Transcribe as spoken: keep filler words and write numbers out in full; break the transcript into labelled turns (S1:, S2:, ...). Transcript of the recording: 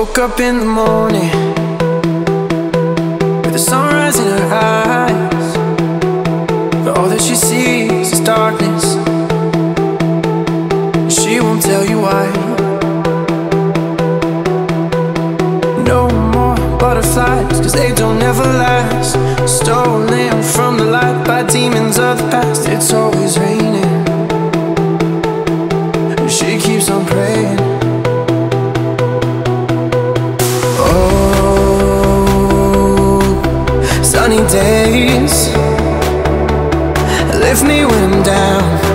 S1: woke up in the morning with the sunrise in her eyes, but all that she sees is darkness. She won't tell you why. No more butterflies, cause they don't ever last. Stolen from the light by demons of the past. It's always raining, she keeps on praying. Sunny days lift me when I'm down.